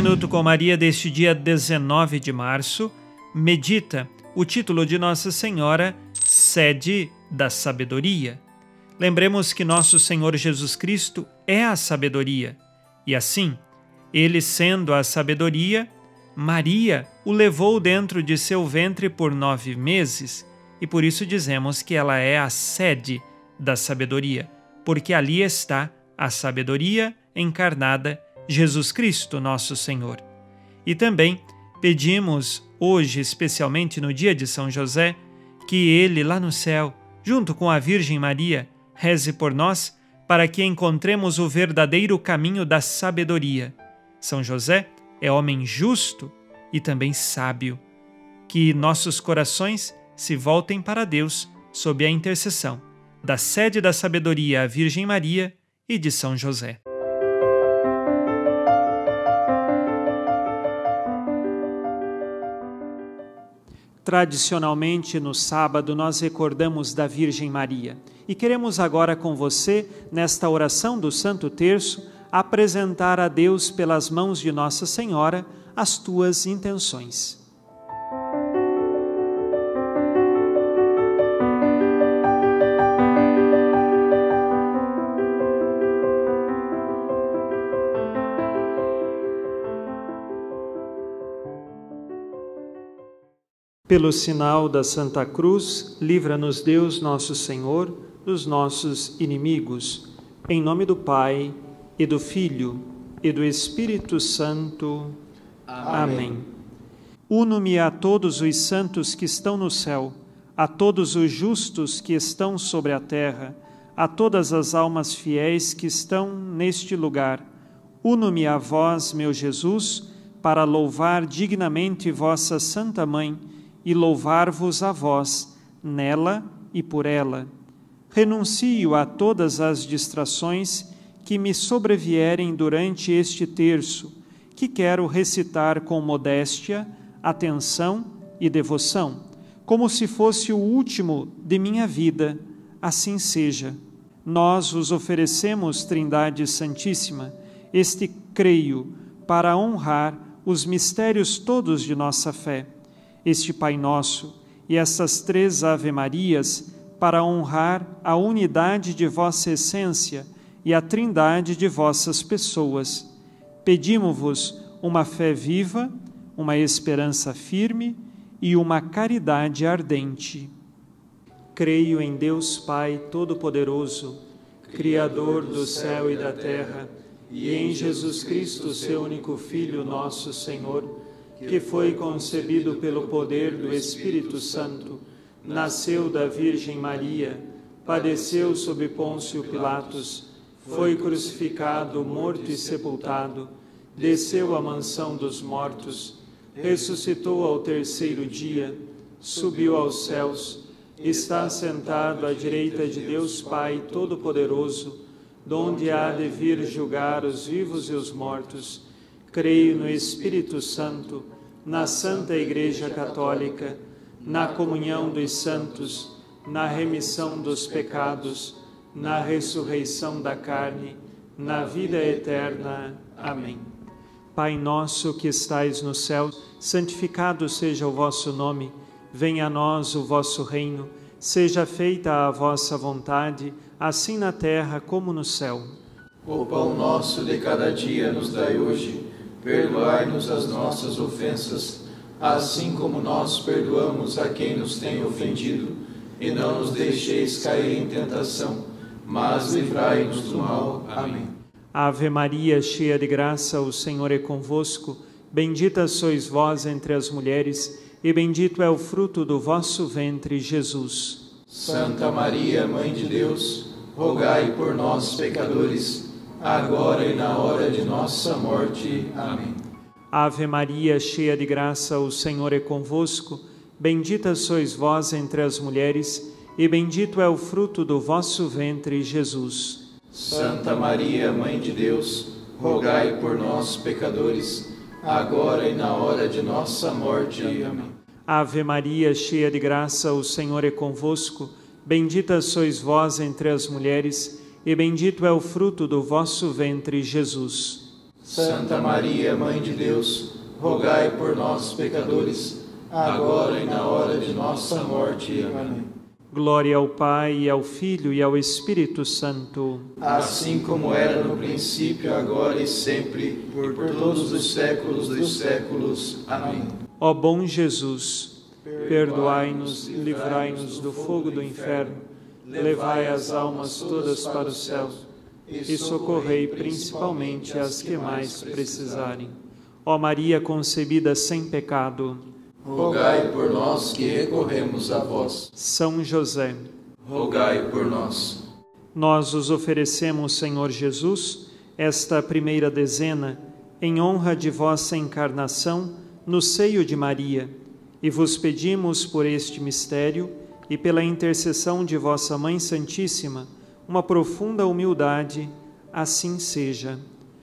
Minuto com Maria deste dia 19 de março medita o título de Nossa Senhora, Sede da Sabedoria. Lembremos que nosso Senhor Jesus Cristo é a sabedoria e assim, Ele sendo a sabedoria, Maria o levou dentro de seu ventre por 9 meses e por isso dizemos que ela é a sede da sabedoria, porque ali está a sabedoria encarnada, Jesus Cristo, nosso Senhor. E também pedimos hoje, especialmente no dia de São José, que Ele lá no céu, junto com a Virgem Maria, reze por nós para que encontremos o verdadeiro caminho da sabedoria. São José é homem justo e também sábio. Que nossos corações se voltem para Deus sob a intercessão da sede da sabedoria, a Virgem Maria e de São José. Tradicionalmente, no sábado, nós recordamos da Virgem Maria e queremos agora com você, nesta oração do Santo Terço, apresentar a Deus pelas mãos de Nossa Senhora as tuas intenções. Pelo sinal da Santa Cruz, livra-nos Deus nosso Senhor dos nossos inimigos. Em nome do Pai, e do Filho, e do Espírito Santo. Amém. Uno-me a todos os santos que estão no céu, a todos os justos que estão sobre a terra, a todas as almas fiéis que estão neste lugar. Uno-me a vós, meu Jesus, para louvar dignamente vossa Santa Mãe, e louvar-vos a vós, nela e por ela. Renuncio a todas as distrações que me sobrevierem durante este terço, que quero recitar com modéstia, atenção e devoção, como se fosse o último de minha vida. Assim seja. Nós os oferecemos, Trindade Santíssima, este creio, para honrar os mistérios todos de nossa fé, este Pai Nosso e essas 3 Ave-Marias para honrar a unidade de vossa essência e a trindade de vossas pessoas. Pedimo-vos uma fé viva, uma esperança firme e uma caridade ardente. Creio em Deus Pai Todo-Poderoso, Criador do céu e da terra, e em Jesus Cristo, seu único Filho, nosso Senhor, que foi concebido pelo poder do Espírito Santo, nasceu da Virgem Maria, padeceu sob Pôncio Pilatos, foi crucificado, morto e sepultado, desceu à mansão dos mortos, ressuscitou ao 3º dia, subiu aos céus, está sentado à direita de Deus Pai Todo-Poderoso, donde há de vir julgar os vivos e os mortos. Creio no Espírito Santo, na Santa Igreja Católica, na comunhão dos santos, na remissão dos pecados, na ressurreição da carne, na vida eterna. Amém. Pai nosso que estais no céu, santificado seja o vosso nome. Venha a nós o vosso reino. Seja feita a vossa vontade, assim na terra como no céu. O pão nosso de cada dia nos dai hoje. Perdoai-nos as nossas ofensas, assim como nós perdoamos a quem nos tem ofendido. E não nos deixeis cair em tentação, mas livrai-nos do mal. Amém. Ave Maria, cheia de graça, o Senhor é convosco. Bendita sois vós entre as mulheres, e bendito é o fruto do vosso ventre, Jesus. Santa Maria, Mãe de Deus, rogai por nós, pecadores, agora e na hora de nossa morte. Amém. Ave Maria, cheia de graça, o Senhor é convosco. Bendita sois vós entre as mulheres, e bendito é o fruto do vosso ventre, Jesus. Santa Maria, Mãe de Deus, rogai por nós, pecadores, agora e na hora de nossa morte. Amém. Ave Maria, cheia de graça, o Senhor é convosco. Bendita sois vós entre as mulheres, e bendito é o fruto do vosso ventre, Jesus. Santa Maria, Mãe de Deus, rogai por nós, pecadores, agora e na hora de nossa morte. Amém. Glória ao Pai, e ao Filho e ao Espírito Santo. Assim como era no princípio, agora e sempre, por todos os séculos dos séculos. Amém. Ó bom Jesus, perdoai-nos e livrai-nos do fogo do inferno, levai as almas todas para o céu e socorrei principalmente as que mais precisarem. Ó Maria concebida sem pecado, rogai por nós que recorremos a vós. São José, rogai por nós. Nós os oferecemos, Senhor Jesus, esta primeira dezena, em honra de vossa encarnação no seio de Maria, e vos pedimos por este mistério e pela intercessão de vossa Mãe Santíssima, uma profunda humildade, assim seja.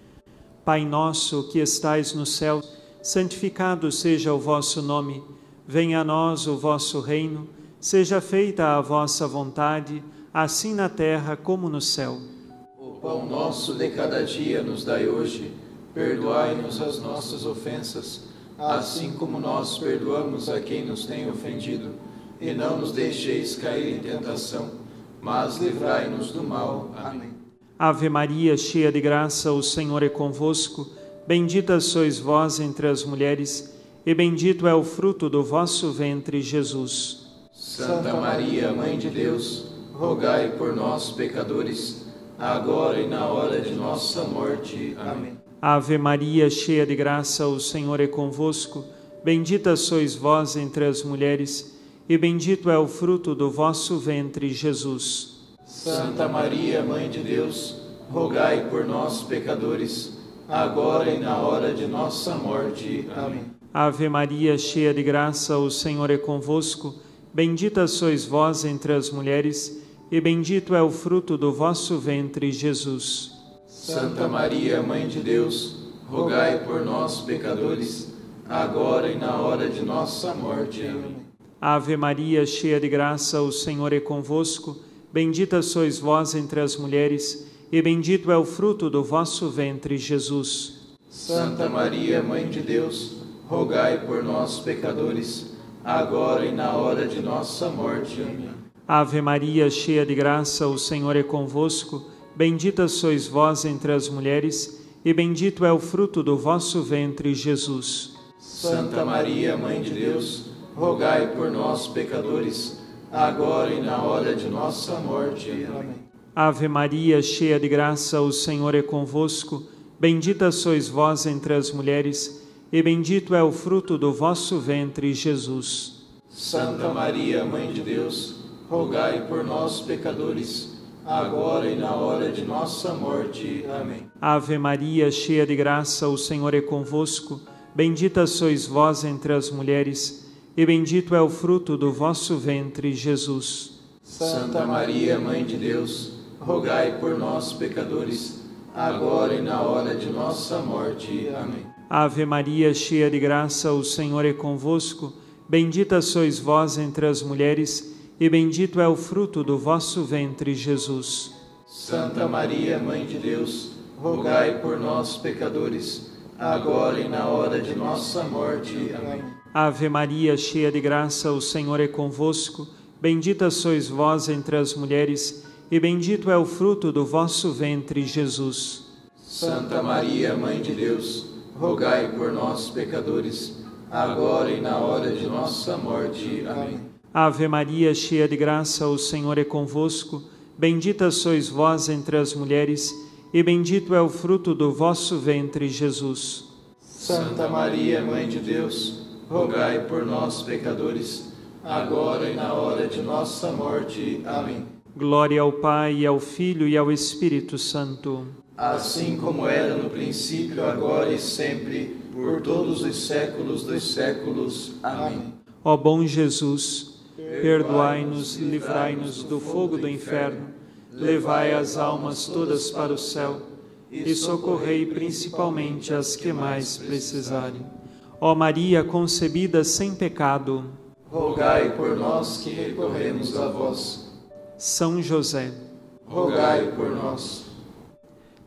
Pai nosso que estais no céu, santificado seja o vosso nome, venha a nós o vosso reino, seja feita a vossa vontade, assim na terra como no céu. O pão nosso de cada dia nos dai hoje, perdoai-nos as nossas ofensas, assim como nós perdoamos a quem nos tem ofendido, e não nos deixeis cair em tentação, mas livrai-nos do mal. Amém. Ave Maria, cheia de graça, o Senhor é convosco. Bendita sois vós entre as mulheres, e bendito é o fruto do vosso ventre, Jesus. Santa Maria, Mãe de Deus, rogai por nós, pecadores, agora e na hora de nossa morte. Amém. Ave Maria, cheia de graça, o Senhor é convosco. Bendita sois vós entre as mulheres, e bendito é o fruto do vosso ventre, Jesus. Santa Maria, Mãe de Deus, rogai por nós, pecadores, agora e na hora de nossa morte. Amém. Ave Maria, cheia de graça, o Senhor é convosco. Bendita sois vós entre as mulheres, e bendito é o fruto do vosso ventre, Jesus. Santa Maria, Mãe de Deus, rogai por nós, pecadores, agora e na hora de nossa morte. Amém. Ave Maria, cheia de graça, o Senhor é convosco. Bendita sois vós entre as mulheres, e bendito é o fruto do vosso ventre, Jesus. Santa Maria, Mãe de Deus, rogai por nós, pecadores, agora e na hora de nossa morte. Amém. Ave Maria, cheia de graça, o Senhor é convosco. Bendita sois vós entre as mulheres, e bendito é o fruto do vosso ventre, Jesus. Santa Maria, Mãe de Deus, rogai por nós, pecadores, agora e na hora de nossa morte. Amém. Ave Maria, cheia de graça, o Senhor é convosco. Bendita sois vós entre as mulheres, e bendito é o fruto do vosso ventre, Jesus. Santa Maria, Mãe de Deus, rogai por nós, pecadores, agora e na hora de nossa morte. Amém. Ave Maria, cheia de graça, o Senhor é convosco. Bendita sois vós entre as mulheres, e bendito é o fruto do vosso ventre, Jesus. Santa Maria, Mãe de Deus, rogai por nós, pecadores, agora e na hora de nossa morte. Amém. Ave Maria, cheia de graça, o Senhor é convosco. Bendita sois vós entre as mulheres, e bendito é o fruto do vosso ventre, Jesus. Santa Maria, Mãe de Deus, rogai por nós, pecadores, agora e na hora de nossa morte. Amém. Ave Maria, cheia de graça, o Senhor é convosco. Bendita sois vós entre as mulheres, e bendito é o fruto do vosso ventre, Jesus. Santa Maria, Mãe de Deus, rogai por nós, pecadores, agora e na hora de nossa morte. Amém. Ave Maria, cheia de graça, o Senhor é convosco. Bendita sois vós entre as mulheres, e bendito é o fruto do vosso ventre, Jesus. Santa Maria, Mãe de Deus, rogai por nós, pecadores, agora e na hora de nossa morte. Amém. Glória ao Pai, e ao Filho e ao Espírito Santo. Assim como era no princípio, agora e sempre, por todos os séculos dos séculos. Amém. Ó bom Jesus, perdoai-nos e livrai-nos do fogo do inferno, levai as almas todas para o céu e socorrei principalmente as que mais precisarem. Ó Maria concebida sem pecado, rogai por nós que recorremos a vós. São José, rogai por nós.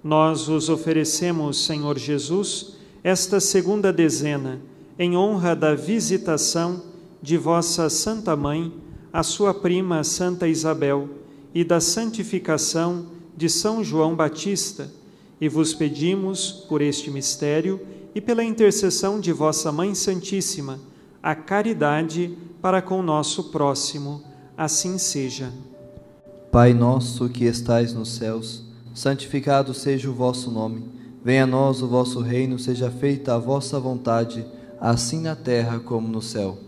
Nós vos oferecemos, Senhor Jesus, esta segunda dezena, em honra da visitação de vossa Santa Mãe, a sua prima Santa Isabel, e da santificação de São João Batista, e vos pedimos, por este mistério e pela intercessão de vossa Mãe Santíssima, a caridade para com o nosso próximo. Assim seja. Pai nosso que estais nos céus, santificado seja o vosso nome. Venha a nós o vosso reino, seja feita a vossa vontade, assim na terra como no céu.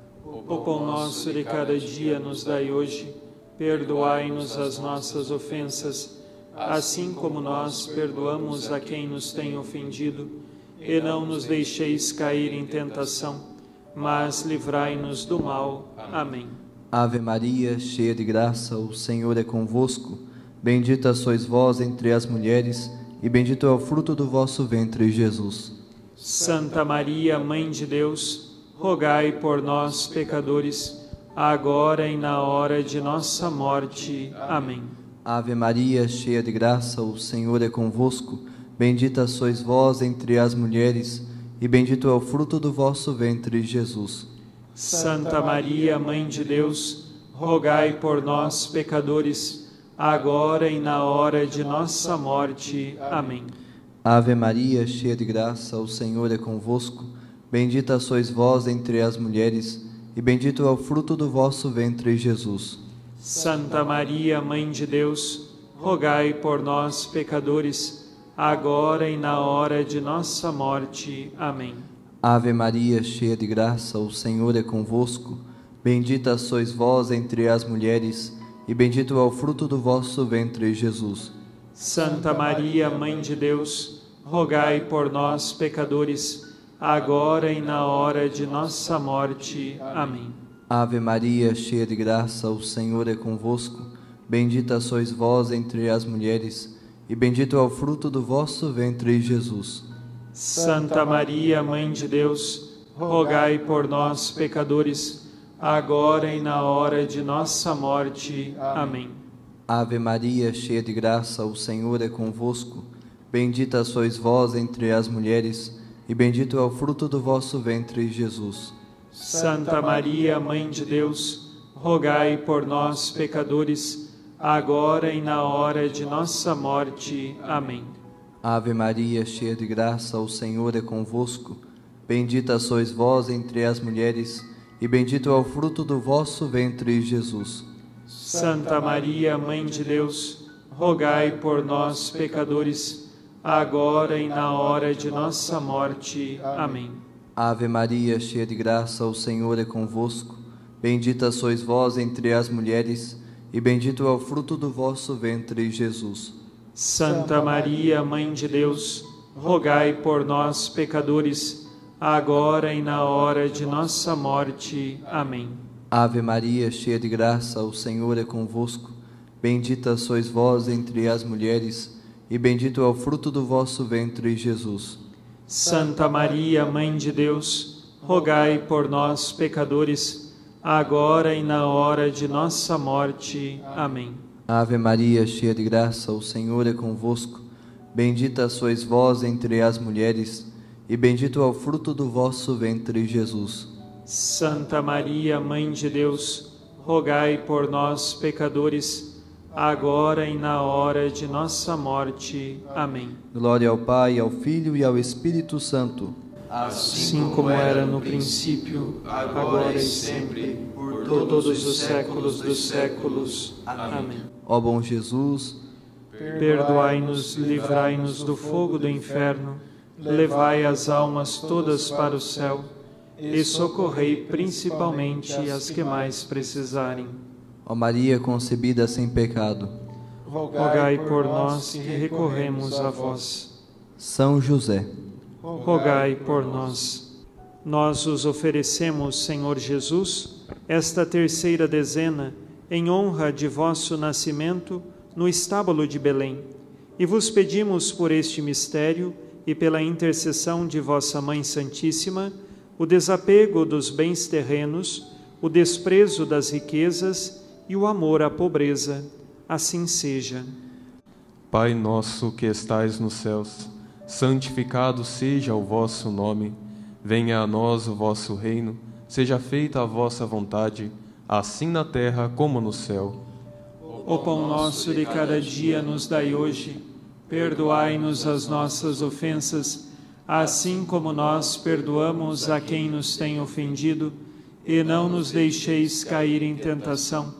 O pão nosso de cada dia nos dai hoje. Perdoai-nos as nossas ofensas, assim como nós perdoamos a quem nos tem ofendido. E não nos deixeis cair em tentação, mas livrai-nos do mal. Amém. Ave Maria, cheia de graça, o Senhor é convosco. Bendita sois vós entre as mulheres, e bendito é o fruto do vosso ventre, Jesus. Santa Maria, Mãe de Deus, rogai por nós, pecadores, agora e na hora de nossa morte. Amém. Ave Maria, cheia de graça, o Senhor é convosco. Bendita sois vós entre as mulheres, e bendito é o fruto do vosso ventre, Jesus. Santa Maria, Mãe de Deus, rogai por nós, pecadores, agora e na hora de nossa morte. Amém. Ave Maria, cheia de graça, o Senhor é convosco. Bendita sois vós entre as mulheres, e bendito é o fruto do vosso ventre, Jesus. Santa Maria, Mãe de Deus, rogai por nós, pecadores, agora e na hora de nossa morte. Amém. Ave Maria, cheia de graça, o Senhor é convosco. Bendita sois vós entre as mulheres, e bendito é o fruto do vosso ventre, Jesus. Santa Maria, Mãe de Deus, rogai por nós, pecadores, agora e na hora de nossa morte. Amém. Ave Maria, cheia de graça, o Senhor é convosco. Bendita sois vós entre as mulheres, e bendito é o fruto do vosso ventre, Jesus. Santa Maria, Mãe de Deus, rogai por nós, pecadores, agora e na hora de nossa morte. Amém. Ave Maria, cheia de graça, o Senhor é convosco. Bendita sois vós entre as mulheres, e bendito é o fruto do vosso ventre, Jesus. Santa Maria, Mãe de Deus, rogai por nós, pecadores, agora e na hora de nossa morte. Amém. Ave Maria, cheia de graça, o Senhor é convosco. Bendita sois vós entre as mulheres, e bendito é o fruto do vosso ventre, Jesus. Santa Maria, Mãe de Deus, rogai por nós, pecadores, agora e na hora de nossa morte. Amém. Ave Maria, cheia de graça, o Senhor é convosco. Bendita sois vós entre as mulheres, e bendito é o fruto do vosso ventre, Jesus. Santa Maria, Mãe de Deus, rogai por nós, pecadores, agora e na hora de nossa morte. Amém. Ave Maria, cheia de graça, o Senhor é convosco. Bendita sois vós entre as mulheres, e bendito é o fruto do vosso ventre, Jesus. Santa Maria, Mãe de Deus, rogai por nós, pecadores, agora e na hora de nossa morte. Amém. Ave Maria, cheia de graça, o Senhor é convosco. Bendita sois vós entre as mulheres, e bendito é o fruto do vosso ventre, Jesus. Santa Maria, Mãe de Deus, rogai por nós, pecadores, agora e na hora de nossa morte. Amém. Glória ao Pai, ao Filho e ao Espírito Santo. Assim como era no princípio, agora e sempre, por todos os séculos dos séculos. Amém. Ó bom Jesus, perdoai-nos, livrai-nos do fogo do inferno, levai as almas todas para o céu e socorrei principalmente as que mais precisarem. Ó Maria concebida sem pecado, rogai por nós que recorremos a vós. São José, rogai por nós. Nós os oferecemos, Senhor Jesus, esta terceira dezena, em honra de vosso nascimento no estábulo de Belém, e vos pedimos por este mistério e pela intercessão de vossa Mãe Santíssima, o desapego dos bens terrenos, o desprezo das riquezas e o amor à pobreza. Assim seja. Pai nosso que estais nos céus, santificado seja o vosso nome. Venha a nós o vosso reino, seja feita a vossa vontade, assim na terra como no céu. O pão nosso de cada dia nos dai hoje. Perdoai-nos as nossas ofensas, assim como nós perdoamos a quem nos tem ofendido, e não nos deixeis cair em tentação,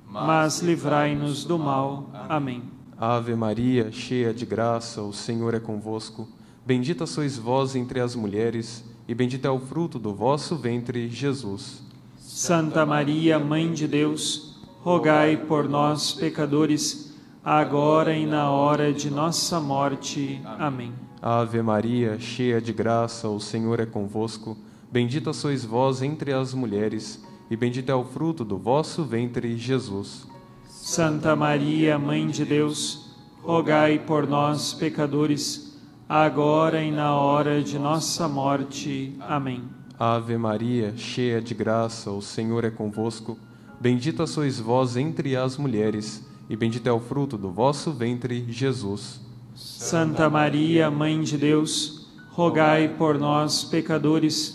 mas livrai-nos do mal. Amém. Ave Maria, cheia de graça, o Senhor é convosco. Bendita sois vós entre as mulheres, e bendito é o fruto do vosso ventre, Jesus. Santa Maria, Mãe de Deus, rogai por nós, pecadores, agora e na hora de nossa morte. Amém. Ave Maria, cheia de graça, o Senhor é convosco. Bendita sois vós entre as mulheres, e bendito é o fruto do vosso ventre, Jesus. Santa Maria, Mãe de Deus, rogai por nós, pecadores, agora e na hora de nossa morte. Amém. Ave Maria, cheia de graça, o Senhor é convosco. Bendita sois vós entre as mulheres, e bendito é o fruto do vosso ventre, Jesus. Santa Maria, Mãe de Deus, rogai por nós, pecadores,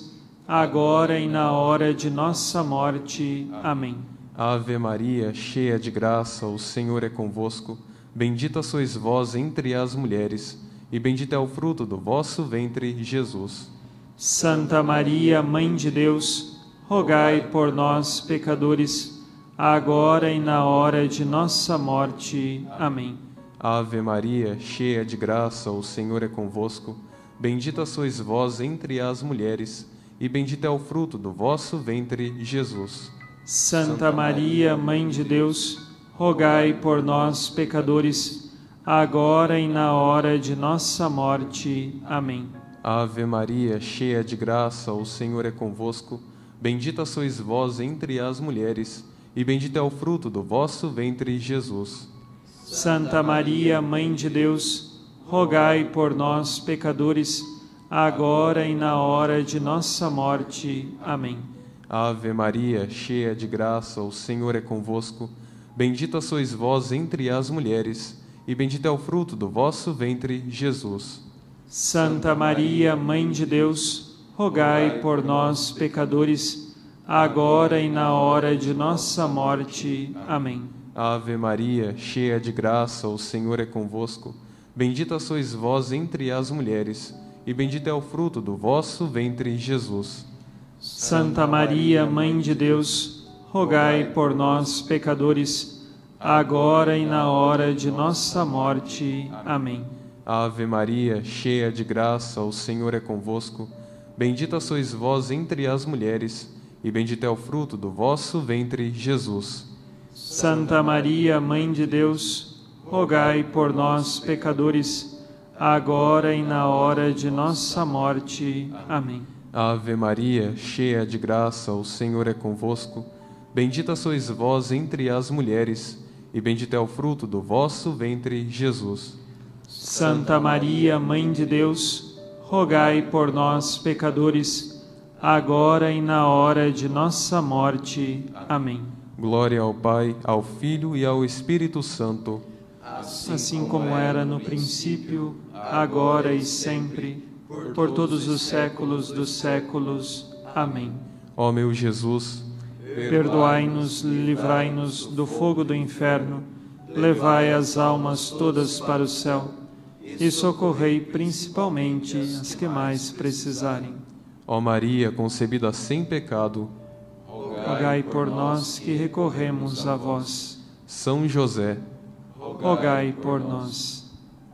agora e na hora de nossa morte. Amém. Ave Maria, cheia de graça, o Senhor é convosco. Bendita sois vós entre as mulheres, e bendito é o fruto do vosso ventre, Jesus. Santa Maria, Mãe de Deus, rogai por nós, pecadores, agora e na hora de nossa morte. Amém. Ave Maria, cheia de graça, o Senhor é convosco. Bendita sois vós entre as mulheres, e bendito é o fruto do vosso ventre, Jesus. Santa Maria, Mãe de Deus, rogai por nós, pecadores, agora e na hora de nossa morte. Amém. Ave Maria, cheia de graça, o Senhor é convosco. Bendita sois vós entre as mulheres, e bendito é o fruto do vosso ventre, Jesus. Santa Maria, Mãe de Deus, rogai por nós, pecadores, agora e na hora de nossa morte. Amém. Ave Maria, cheia de graça, o Senhor é convosco. Bendita sois vós entre as mulheres, e bendito é o fruto do vosso ventre, Jesus. Santa Maria, Mãe de Deus, rogai por nós, pecadores, agora e na hora de nossa morte. Amém. Ave Maria, cheia de graça, o Senhor é convosco. Bendita sois vós entre as mulheres, e bendito é o fruto do vosso ventre, Jesus. Santa Maria, Mãe de Deus, rogai por nós, pecadores, agora e na hora de nossa morte. Amém. Ave Maria, cheia de graça, o Senhor é convosco. Bendita sois vós entre as mulheres, e bendito é o fruto do vosso ventre, Jesus. Santa Maria, Mãe de Deus, rogai por nós, pecadores, agora e na hora de nossa morte. Amém. Ave Maria, cheia de graça, o Senhor é convosco. Bendita sois vós entre as mulheres, e bendito é o fruto do vosso ventre, Jesus. Santa Maria, Mãe de Deus, rogai por nós, pecadores, agora e na hora de nossa morte. Amém. Glória ao Pai, ao Filho e ao Espírito Santo. Assim como era no princípio, agora e sempre, por todos os séculos dos séculos. Amém. Ó meu Jesus, perdoai-nos, livrai-nos do fogo do inferno, levai as almas todas para o céu e socorrei principalmente as que mais precisarem. Ó Maria, concebida sem pecado, rogai por nós que recorremos a vós. São José, rogai por nós.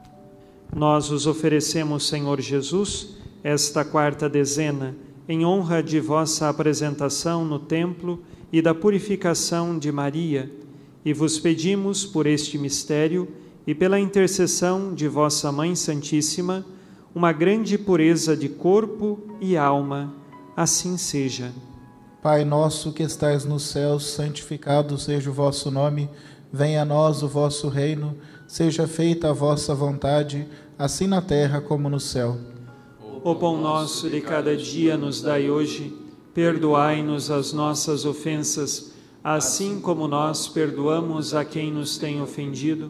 Nós vos oferecemos, Senhor Jesus, esta quarta dezena, em honra de vossa apresentação no templo e da purificação de Maria, e vos pedimos por este mistério e pela intercessão de vossa Mãe Santíssima, uma grande pureza de corpo e alma. Assim seja. Pai nosso que estais nos céus, santificado seja o vosso nome. Venha a nós o vosso reino. Seja feita a vossa vontade, assim na terra como no céu. O pão nosso de cada dia nos dai hoje. Perdoai-nos as nossas ofensas, assim como nós perdoamos a quem nos tem ofendido.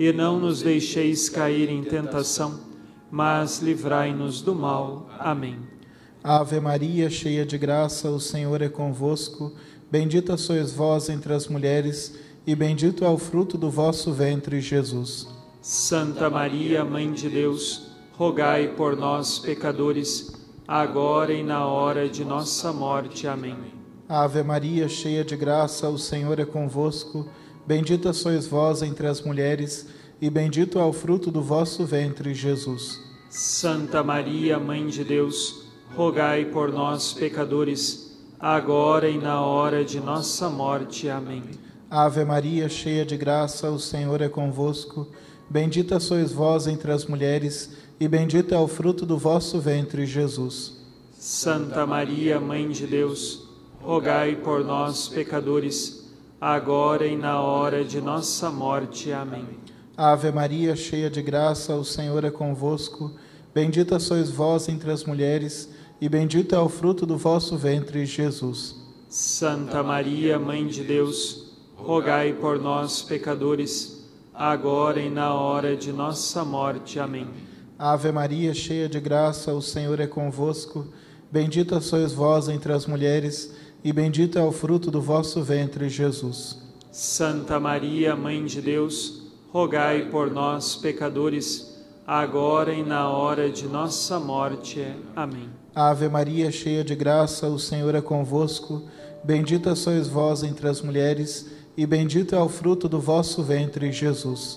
e não nos deixeis cair em tentação, mas livrai-nos do mal. Amém. Ave Maria, cheia de graça, o Senhor é convosco. Bendita sois vós entre as mulheres, e bendito é o fruto do vosso ventre, Jesus. Santa Maria, Mãe de Deus, rogai por nós, pecadores, agora e na hora de nossa morte. Amém. Ave Maria, cheia de graça, o Senhor é convosco. Bendita sois vós entre as mulheres, e bendito é o fruto do vosso ventre, Jesus. Santa Maria, Mãe de Deus, rogai por nós, pecadores, agora e na hora de nossa morte. Amém. Ave Maria, cheia de graça, o Senhor é convosco. Bendita sois vós entre as mulheres, e bendito é o fruto do vosso ventre, Jesus. Santa Maria, Mãe de Deus, rogai por nós, pecadores, agora e na hora de nossa morte. Amém. Ave Maria, cheia de graça, o Senhor é convosco. Bendita sois vós entre as mulheres, e bendito é o fruto do vosso ventre, Jesus. Santa Maria, Mãe de Deus, rogai por nós, pecadores, agora e na hora de nossa morte. Amém. Ave Maria, cheia de graça, o Senhor é convosco. Bendita sois vós entre as mulheres, e bendito é o fruto do vosso ventre, Jesus. Santa Maria, Mãe de Deus, rogai por nós, pecadores, agora e na hora de nossa morte. Amém. Ave Maria, cheia de graça, o Senhor é convosco. Bendita sois vós entre as mulheres, e bendito é o fruto do vosso ventre, Jesus.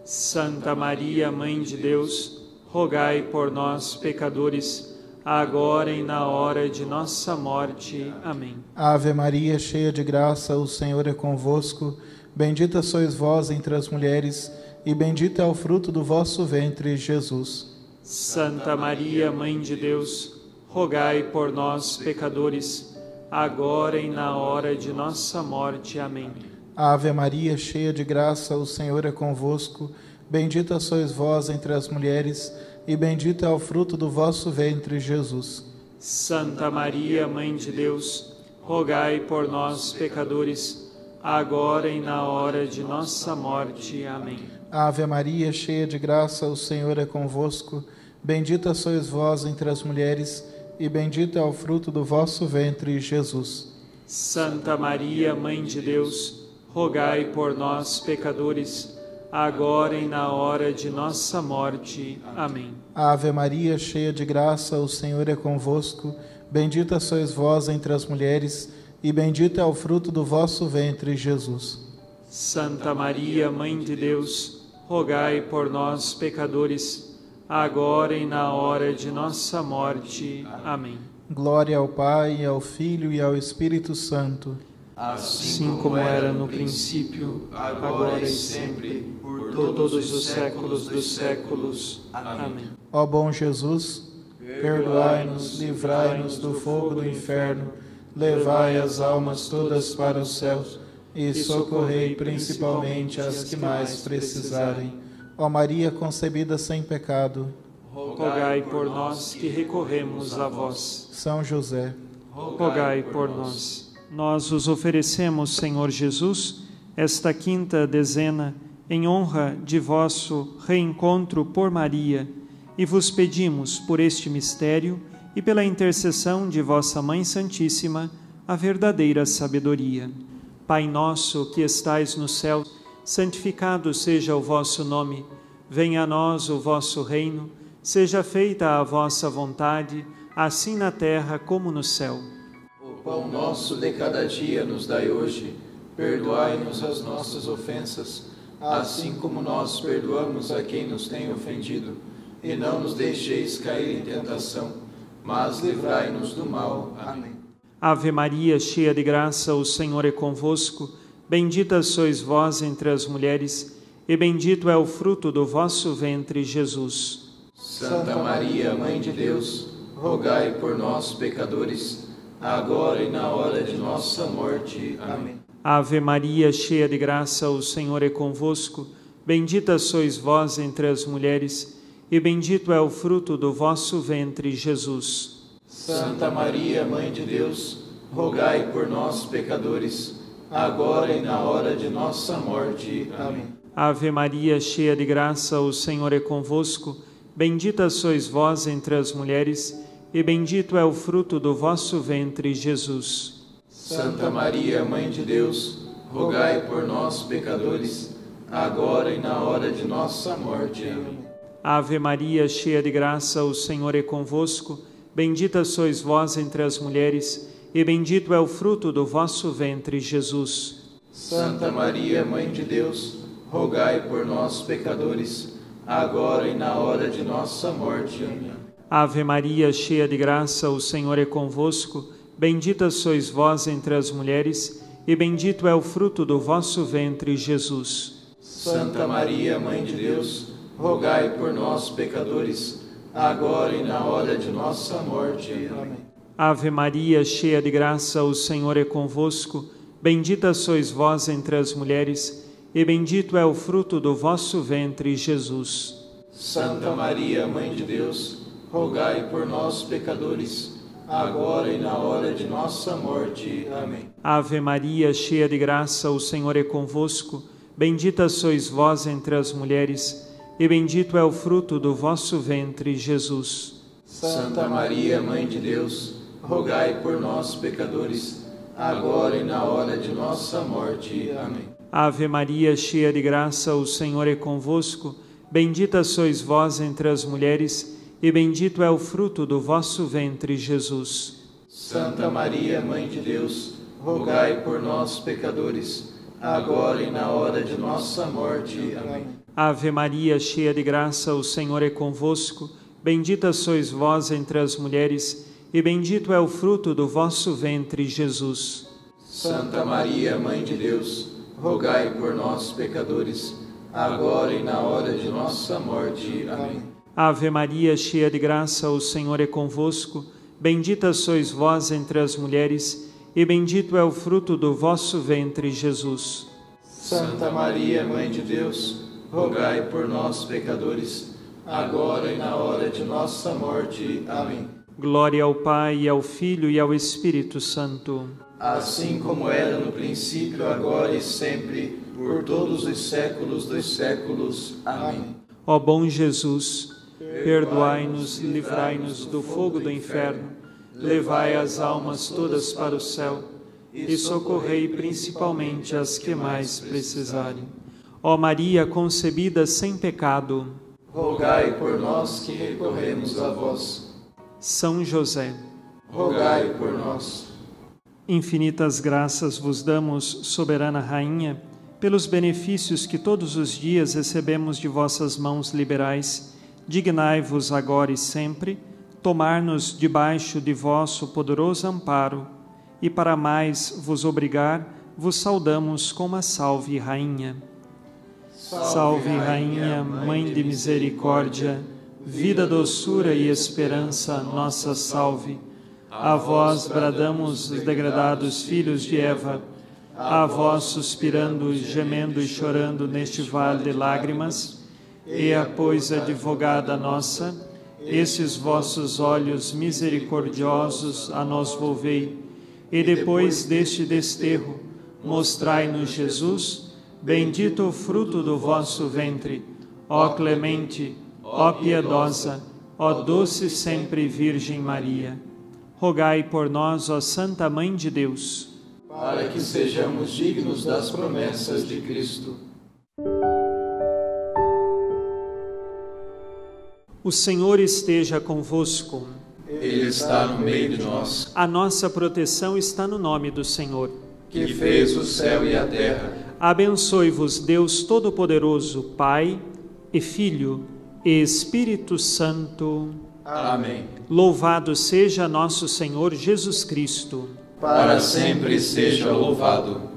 Santa Maria, Mãe de Deus, rogai por nós, pecadores, agora e na hora de nossa morte. Amém. Ave Maria, cheia de graça, o Senhor é convosco. Bendita sois vós entre as mulheres, e bendito é o fruto do vosso ventre, Jesus. Santa Maria, Mãe de Deus, rogai por nós, pecadores, agora e na hora de nossa morte. Amém. Ave Maria, cheia de graça, o Senhor é convosco. Bendita sois vós entre as mulheres, e bendito é o fruto do vosso ventre, Jesus. Santa Maria, Mãe de Deus, rogai por nós, pecadores, agora e na hora de nossa morte. Amém. Ave Maria, cheia de graça, o Senhor é convosco. Bendita sois vós entre as mulheres, e bendito é o fruto do vosso ventre, Jesus. Santa Maria, Mãe de Deus, rogai por nós, pecadores, agora e na hora de nossa morte. Amém. Ave Maria, cheia de graça, o Senhor é convosco. Bendita sois vós entre as mulheres, e bendito é o fruto do vosso ventre, Jesus. Santa Maria, Mãe de Deus, rogai por nós, pecadores, agora e na hora de nossa morte. Amém. Glória ao Pai, ao Filho e ao Espírito Santo. Assim como era no princípio, agora e sempre, por todos os séculos dos séculos. Amém. Ó bom Jesus, perdoai-nos, livrai-nos do fogo do inferno, levai as almas todas para o céu e socorrei principalmente as que mais precisarem. Ó Maria concebida sem pecado, rogai por nós que recorremos a vós. São José, rogai por nós. Nós os oferecemos, Senhor Jesus, esta quinta dezena, em honra de vosso reencontro por Maria, e vos pedimos, por este mistério e pela intercessão de vossa Mãe Santíssima, a verdadeira sabedoria. Pai nosso que estais no céu, santificado seja o vosso nome. Venha a nós o vosso reino, seja feita a vossa vontade, assim na terra como no céu. O pão nosso de cada dia nos dai hoje, perdoai-nos as nossas ofensas, assim como nós perdoamos a quem nos tem ofendido, e não nos deixeis cair em tentação, mas livrai-nos do mal. Amém. Ave Maria, cheia de graça, o Senhor é convosco. Bendita sois vós entre as mulheres, e bendito é o fruto do vosso ventre, Jesus. Santa Maria, Mãe de Deus, rogai por nós, pecadores, agora e na hora de nossa morte. Amém. Ave Maria, cheia de graça, o Senhor é convosco. Bendita sois vós entre as mulheres, e bendito é o fruto do vosso ventre, Jesus. Santa Maria, Mãe de Deus, rogai por nós, pecadores, agora e na hora de nossa morte. Amém. Ave Maria, cheia de graça, o Senhor é convosco. Bendita sois vós entre as mulheres, e bendito é o fruto do vosso ventre, Jesus. Santa Maria, Mãe de Deus, rogai por nós, pecadores, agora e na hora de nossa morte. Amém. Ave Maria, cheia de graça, o Senhor é convosco. Bendita sois vós entre as mulheres, e bendito é o fruto do vosso ventre, Jesus. Santa Maria, Mãe de Deus, rogai por nós, pecadores, agora e na hora de nossa morte. Amém. Ave Maria, cheia de graça, o Senhor é convosco. Bendita sois vós entre as mulheres, e bendito é o fruto do vosso ventre, Jesus. Santa Maria, Mãe de Deus, rogai por nós, pecadores, agora e na hora de nossa morte. Amém. Ave Maria, cheia de graça, o Senhor é convosco. Bendita sois vós entre as mulheres, e bendito é o fruto do vosso ventre, Jesus. Santa Maria, Mãe de Deus, rogai por nós, pecadores, agora e na hora de nossa morte. Amém. Ave Maria, cheia de graça, o Senhor é convosco. Bendita sois vós entre as mulheres, e bendito é o fruto do vosso ventre, Jesus. Santa Maria, Mãe de Deus, rogai por nós, pecadores, agora e na hora de nossa morte. Amém. Ave Maria, cheia de graça, o Senhor é convosco. Bendita sois vós entre as mulheres, e bendito é o fruto do vosso ventre, Jesus. Santa Maria, Mãe de Deus, rogai por nós, pecadores, agora e na hora de nossa morte. Amém. Ave Maria, cheia de graça, o Senhor é convosco. Bendita sois vós entre as mulheres, e bendito é o fruto do vosso ventre, Jesus. Santa Maria, Mãe de Deus, rogai por nós, pecadores, agora e na hora de nossa morte. Amém. Ave Maria, cheia de graça, o Senhor é convosco. Bendita sois vós entre as mulheres, e bendito é o fruto do vosso ventre, Jesus. Santa Maria, Mãe de Deus, rogai por nós, pecadores, agora e na hora de nossa morte. Amém. Glória ao Pai, e ao Filho e ao Espírito Santo. Assim como era no princípio, agora e sempre, por todos os séculos dos séculos. Amém. Ó bom Jesus, perdoai-nos, livrai-nos do fogo do inferno, levai as almas todas para o céu e socorrei principalmente as que mais precisarem. Ó Maria concebida sem pecado, rogai por nós que recorremos a vós. São José, rogai por nós. Infinitas graças vos damos, soberana Rainha, pelos benefícios que todos os dias recebemos de vossas mãos liberais. Dignai-vos agora e sempre tomar-nos debaixo de vosso poderoso amparo, e para mais vos obrigar, vos saudamos com uma salve, Rainha. Salve, Rainha, Mãe de misericórdia, vida, doçura e esperança, nossa salve. A vós bradamos os degradados filhos de Eva, a vós suspirando, gemendo e chorando neste vale de lágrimas, e pois, advogada nossa, esses vossos olhos misericordiosos a nós volvei, e depois deste desterro, mostrai-nos Jesus, bendito o fruto do vosso ventre, ó clemente, ó piedosa, ó doce sempre Virgem Maria. Rogai por nós, ó Santa Mãe de Deus, para que sejamos dignos das promessas de Cristo. O Senhor esteja convosco. Ele está no meio de nós. A nossa proteção está no nome do Senhor, que fez o céu e a terra. Abençoe-vos Deus Todo-Poderoso, Pai e Filho e Espírito Santo. Amém. Louvado seja nosso Senhor Jesus Cristo. Para sempre seja louvado.